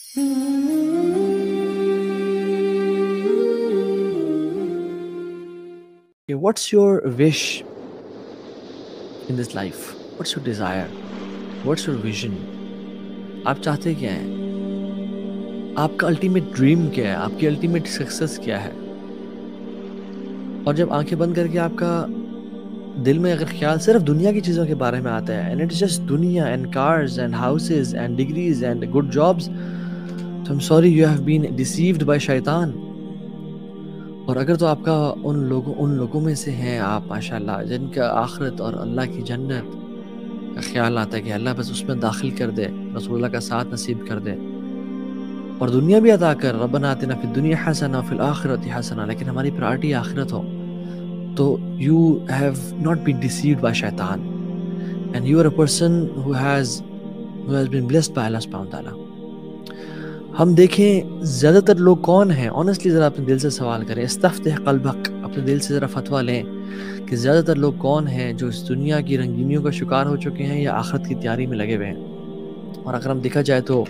What's your wish in this life? What's your desire? What's your vision? آپ چاہتے کیا ہیں؟ آپ کا الٹیمیٹ ڈریم کیا ہے؟ آپ کی الٹیمیٹ سکسیس کیا ہے؟ اور جب آنکھیں بند کر کے آپ کا دل میں اگر خیال صرف دنیا کی چیزوں کے بارے میں آتا ہے، and it's just دنیا and cars and houses and degrees and good jobs، تو I'm sorry you have been deceived by شیطان. اور اگر تو آپ کا ان لوگوں میں سے ہیں آپ ماشاءاللہ جن کا آخرت اور اللہ کی جنت کا خیال آتا ہے کہ اللہ بس اس میں داخل کر دے، رسول اللہ کا ساتھ نصیب کر دے اور دنیا بھی عطا کر، ربنا آتنا فی الدنیا حسنہ وفی الآخرۃ حسنہ، لیکن ہماری پرائرٹی آخرت ہو، تو you have not been deceived by شیطان and you are a person who has been blessed by Allah سبحانہ وتعالی. ہم دیکھیں زیادہ تر لوگ کون ہیں، آنیسٹلی ذرا اپنے دل سے سوال کریں، استفتح قلبک، اپنے دل سے ذرا فتویٰ لیں کہ زیادہ تر لوگ کون ہیں جو اس دنیا کی رنگینیوں کا شکار ہو چکے ہیں یا آخرت کی تیاری میں لگے ہوئے ہیں. اور اگر ہم دیکھا جائے تو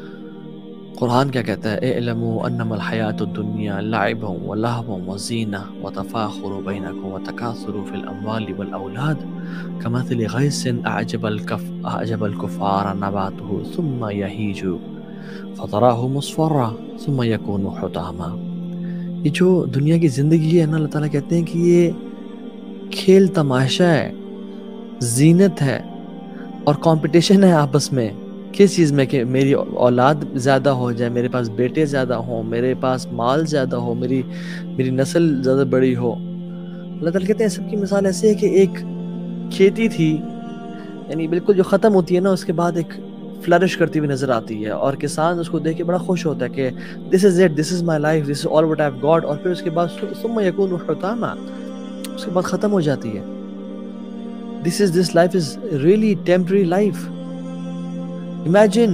قرآن کیا کہتا ہے، اعلموا انما الحیاۃ الدنیا لعب ولہو وزینہ وتفاخر بینکم وتکاثر فی الاموال والاولاد کمثل غیث اعجب الکفار نباتہ ثم یہیج فتراہ مصفرا ثم یکون حطاما. یہ جو دنیا کی زندگی ہے نا، اللہ تعالیٰ کہتے ہیں کہ یہ کھیل تماشا ہے، زینت ہے اور کمپٹیشن ہے آپس میں. کس چیز میں؟ کہ میری اولاد زیادہ ہو جائے، میرے پاس بیٹے زیادہ ہوں، میرے پاس مال زیادہ ہو، میری نسل زیادہ بڑی ہو. اللہ تعالیٰ کہتے ہیں سب کی مثال ایسے ہے کہ ایک کھیتی تھی، یعنی بالکل جو ختم ہوتی ہے نا، اس کے بعد ایک فلرش کرتی ہوئی نظر آتی ہے اور کسان اس کو دیکھ کے بڑا خوش ہوتا ہے کہ this is it, this is my life, this is all what I have got. اور پھر اس کے بعد ثم یکون حطاما، اس کے بعد ختم ہو جاتی ہے. this life is really temporary life. Imagine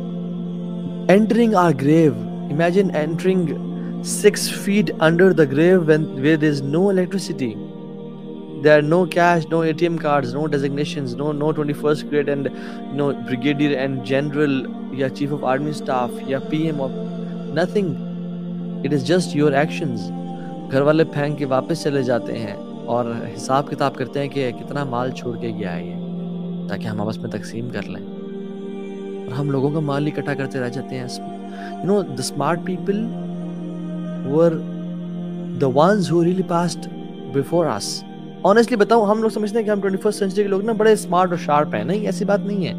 entering our grave. Imagine entering 6 feet under the grave where there is no electricity. There are no cash, no ATM cards, no designations, no 21st grade and brigadier and general, ya chief of army staff, ya PM of nothing. It is just your actions. گھر والے پھینک کے واپس چلے جاتے ہیں اور حساب کتاب کرتے ہیں کہ کتنا مال چھوڑ کے گیا ہے یہ، تاکہ ہم آپس میں تقسیم کر لیں. اور ہم لوگوں کا مال اکٹھا کرتے رہ جاتے ہیں. the smart people were the ones who really passed before us. honestly بتاؤں، ہم لوگ سمجھتے ہیں کہ ہم 21st century کے لوگ نا بڑے اسمارٹ اور شارپ ہیں. نہیں، ایسی بات نہیں ہے.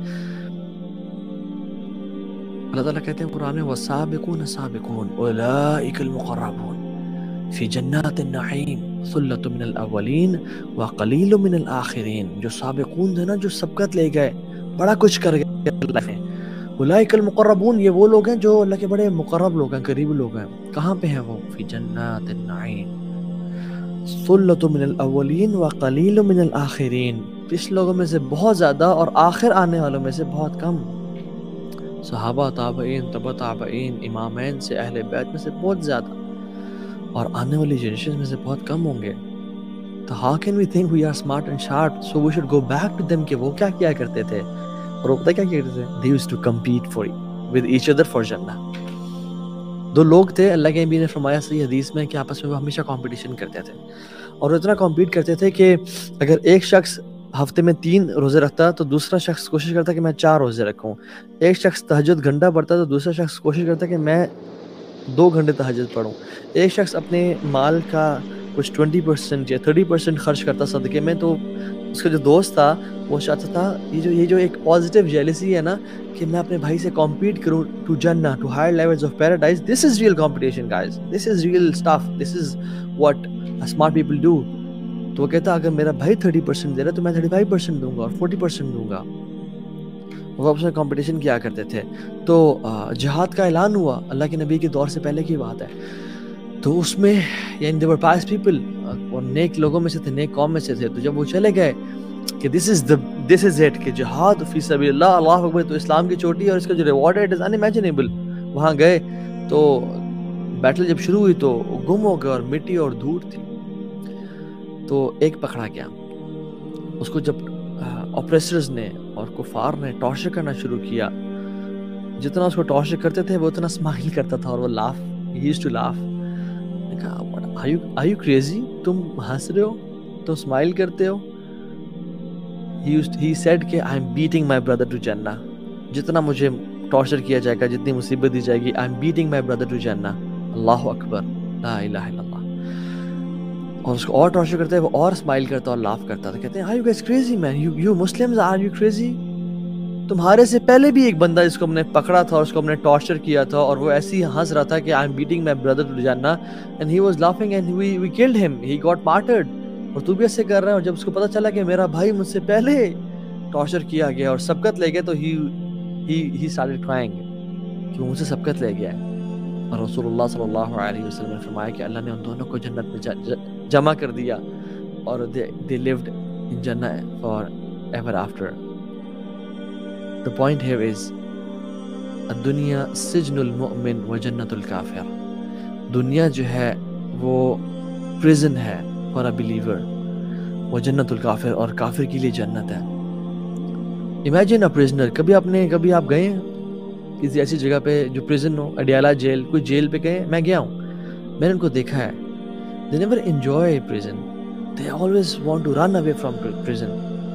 اللہ تعالیٰ کہتے ہیں قرآن میں وَالسَّابِقُونَ السَّابِقُونَ أُولَٰئِكَ الْمُقَرَّبُونَ فِي جَنَّاتِ النَّعِيمِ ثُلَّةٌ مِّنَ الْأَوَّلِينَ وَقَلِيلٌ مِّنَ الْآخِرِينَ. جو سابقون تھے نا، جو سبقت لے گئے، بڑا کچھ کر گئے اللہ میں. اولئک المقربون، یہ وہ لوگ ہیں جو اللہ کے بڑے مقرب لوگ ہیں، قریب لوگ ہیں. کہاں پہ ہیں وہ؟ فی جنات النعیم ثلۃ من الاولین وقلیل من الاخرین. پچھلے لوگوں میں سے بہت زیادہ اور آخر آنے والوں میں سے بہت کم. صحابہ، تابعین، تبع تابعین، امامین سے، اہل بیت میں سے بہت زیادہ، اور آنے والی جنریشن میں سے بہت کم ہوں گے. تو how can we think we are smart and sharp? So we should go back to them کہ وہ کیا کیا کرتے تھے. اور وہ پتہ کیا کرتے تھے؟ They used to compete with each other for Jannah. 2 لوگ تھے، اللہ کے نبی نے فرمایا صحیح حدیث میں کہ آپس میں وہ ہمیشہ کمپٹیشن کرتے تھے، اور اتنا کمپیٹ کرتے تھے کہ اگر ایک شخص ہفتے میں 3 روزے رکھتا تو دوسرا شخص کوشش کرتا کہ میں 4 روزے رکھوں. ایک شخص تہجد گھنٹہ پڑھتا تو دوسرا شخص کوشش کرتا کہ میں 2 گھنٹے تہجد پڑھوں. ایک شخص اپنے مال کا کچھ 20% یا 30% خرچ کرتا صدقے میں، تو اس کا جو دوست تھا وہ چاہتا تھا یہ جو ایک پازیٹیو جیلسی ہے نا کہ میں اپنے بھائی سے کمپیٹ کروں ٹو جنہ، to higher levels of paradise. This is real competition guys, this is real stuff, this is what smart people do. تو وہ کہتا اگر میرا بھائی 30% دے رہا تو میں 35% دوں گا اور 40% دوں گا. وہ آپس میں کمپٹیشن کیا کرتے تھے. تو جہاد کا اعلان ہوا اللہ کے نبی کے دور سے پہلے کی بات ہے. تو اس میں یعنی they were pious people، اور نیک لوگوں میں سے تھے، نیک قوم میں سے تھے. تو جب وہ چلے گئے کہ this is it کہ جہاد فی سبیل اللہ، اللہ اکبر، تو اسلام کی چوٹی اور اس کا جو ریوارڈ ہے اٹ از unimaginable. وہاں گئے تو بیٹل جب شروع ہوئی تو گم ہو گئے اور مٹی اور دھوڑ تھی. تو ایک پکڑا گیا. اس کو جب آپریسرز نے اور کفار نے ٹارچر کرنا شروع کیا، جتنا اس کو ٹارچر کرتے تھے وہ اتنا اسمائل کرتا تھا اور وہ laugh he used to laugh. میں کہا are you crazy؟ تم ہنس رہے ہو، تم اسمائل کرتے ہو. he said کہ I'm beating my brother to Jannah. جتنا مجھے ٹارچر کیا جائے گا، جتنی مصیبت دی جائے گی، I'm beating my brother to Jannah. اللہ اکبر، لا الہ الا اللہ. اور اس کو اور ٹارچر کرتے وہ اور اسمائل کرتا اور لاف کرتا تھا. کہتے ہیں are you guys crazy man? you Muslims, are you crazy؟ تمہارے سے پہلے بھی ایک بندہ جس کو ہم نے پکڑا تھا اور اس کو ہم نے ٹارچر کیا تھا اور وہ ایسے ہی ہنس رہا تھا کہ I'm beating my brother to Jannah and he was laughing and we killed him. He got martyred. اور تو بھی ایسے کر رہا ہے. اور جب اس کو پتا چلا کہ میرا بھائی مجھ سے پہلے ٹارچر کیا گیا اور سبقت لے گیا تو he started crying کہ وہ مجھ سے سبقت لے گیا ہے. اور رسول اللہ صلی اللہ علیہ وسلم نے فرمایا کہ اللہ نے ان دونوں کو جنت میں جمع کر دیا اور they lived in Jannah forever after. The point here is الدنیا سجن المؤمن و جنت الکافر. دنیا جو ہے وہ پریزن ہے for a believer و جنت الکافر، اور کافر کے لیے جنت ہے. Imagine a prisoner. کبھی آپ گئے ہیں کسی ایسی جگہ پہ جو پریزن ہو، اڈیالہ جیل، کوئی جیل پہ گئے؟ میں گیا ہوں، میں نے ان کو دیکھا ہے. They never enjoy prison. They always want to run away from prison.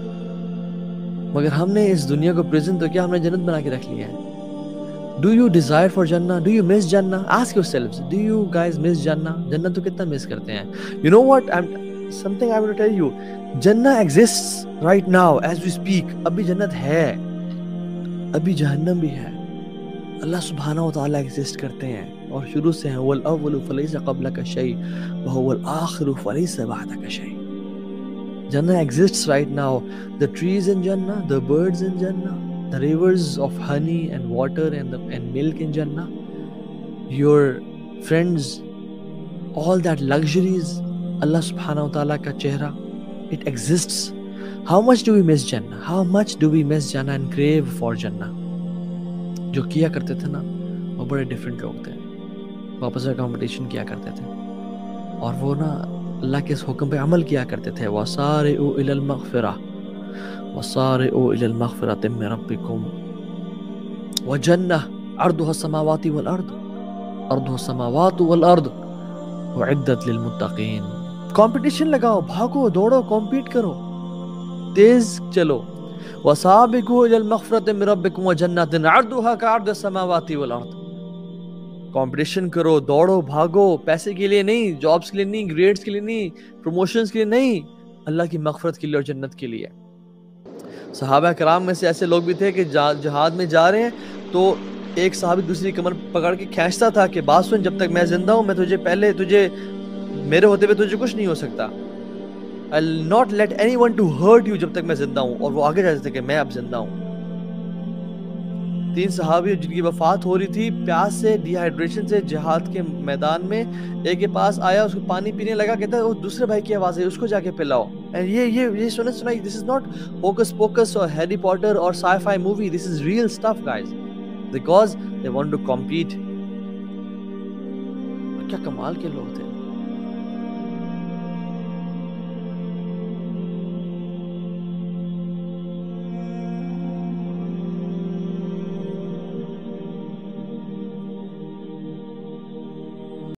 مگر ہم نے اس دنیا کو پریزن تو کیا ہم نے جنت بنا کے رکھ لیا ہے. Do you desire for Jannah? Do you miss Jannah? Ask yourselves, do you guys miss Jannah? جنت تو کتنا مس کرتے ہیں. You know what? Something I want to tell you. Jannah exists right now as we speak. ابھی جنت ہے، ابھی جہنم بھی ہے. اللہ سبحانہ و تعالیٰ ایگزسٹ کرتے ہیں اور شروع سے ہیں. وَالْأَوَّلُ فَلَيْسَ قَبْلَكَ شَيْءٌ وَهُوَ الْآخِرُ فَلَيْسَ بَعْدَكَ شَيْءٌ. Jannah exists right now. The trees in Jannah, the birds in Jannah, the rivers of honey and water and milk in Jannah, your friends, all that luxuries, Allah subhanahu wa ta'ala ka chehra, it exists. How much do we miss Jannah? How much do we miss Jannah and crave for Jannah? جو کیا کرتے تھے نا وہ بڑے different لوگ تھے، وہ آپس میں کمپٹیشن کیا کرتے تھے اور وہ نا اللہ کے اس حکم پہ عمل کیا کرتے تھے. وَسَارِعُوا إِلَى الْمَغْفِرَةِ وَسَارِعُوا إِلَى الْمَغْفِرَةِ مِنْ رَبِّكُمْ وَجَنَّةٍ عَرْضُهَا السَّمَاوَاتُ وَالْأَرْضُ أُعِدَّتْ لِلْمُتَّقِينَ. کمپٹیشن لگاؤ، بھاگو دوڑو، کمپیٹ کرو، تیز چلو. وَسَابِقُوا إِلَى الْمَغْفِرَةِ مِنْ رَبِّكُمْ وَجَنَّةٍ عَرْضُهَا كَعَرْضِ السَّمَاوَاتِ وَالْأَرْضِ. کمپٹیشن کرو، دوڑو، بھاگو، پیسے کے لیے نہیں، جابس کے لیے نہیں، گریڈز کے لیے نہیں، پروموشنز کے لیے نہیں، اللہ کی مغفرت کے لیے اور جنت کے لیے. صحابہ کرام میں سے ایسے لوگ بھی تھے کہ جہاد میں جا رہے ہیں تو ایک صحابی دوسری کمر پکڑ کے کھینچتا تھا کہ بات سن، جب تک میں زندہ ہوں میں تجھے میرے ہوتے ہوئے تجھے کچھ نہیں ہو سکتا. I'll not let anyone to hurt you جب تک میں زندہ ہوں. اور وہ آگے جاتے تھے کہ میں اب زندہ ہوں. 3 صحابی جن کی وفات ہو رہی تھی پیاس سے، ڈی ہائیڈریشن سے، جہاد کے میدان میں. ایک کے پاس آیا، اس کو پانی پینے لگا، کہتا ہے وہ دوسرے بھائی کی آواز ہے، اس کو جا کے پلاؤ. یہ سنا دس از ناٹ ہوکس پوکس اور ہیری پاٹر اور sci-fi movie. This is real stuff guys, because they want to compete. کیا کمال کے لوگ تھے.